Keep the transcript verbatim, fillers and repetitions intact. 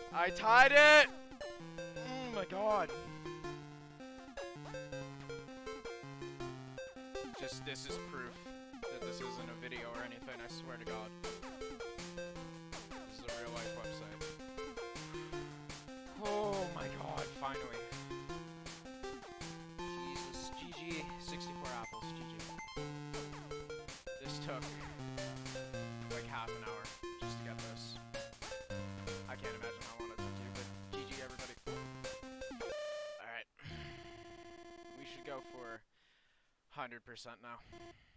I tied it! Oh my god. Just, this is proof that this isn't a video or anything, I swear to god. This is a real life website. Oh my god, finally. Jesus, G G, sixty-four apples, G G. This took like half an hour just to get this. I can't imagine how long it took you, but G G everybody. Alright. We should go for one hundred percent now.